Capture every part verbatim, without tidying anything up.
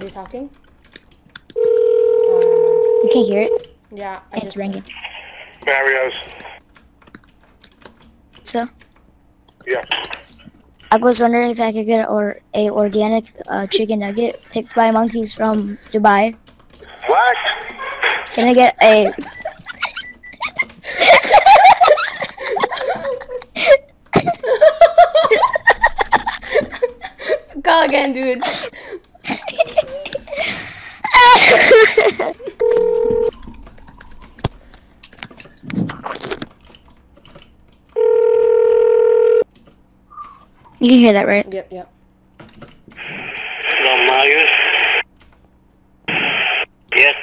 you talking? You can't hear it? Yeah, I it's just ringing. Mario's. So? Yeah. I was wondering if I could get or a organic uh, chicken nugget picked by monkeys from Dubai. What? Can I get a... Go again, dude. You can hear that, right? Yep, yep. Hello, Marius. Yes.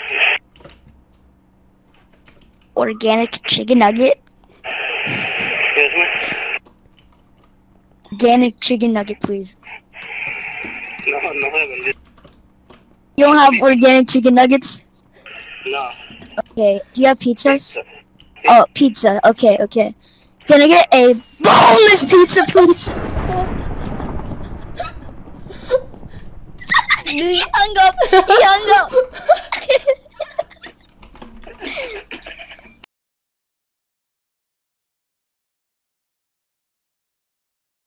Organic chicken nugget. Excuse me? Organic chicken nugget, please. No, no haven't. You don't have organic chicken nuggets? No. Okay. Do you have pizzas? Oh, pizza. Okay, okay. Can I get a boneless pizza, please? He hung up. He hung up.